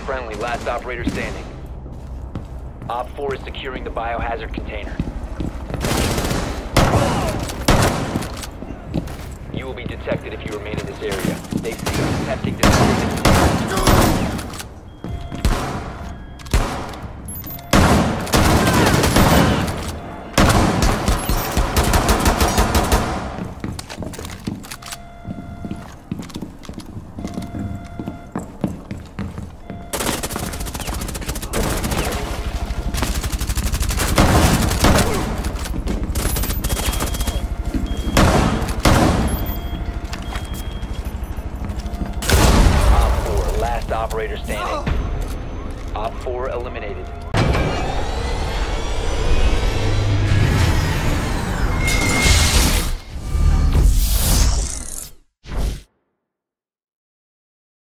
Friendly, last operator standing. Op 4 is securing the biohazard container. You will be detected if you remain in this area. They see you attempting to operator standing. Op 4 eliminated.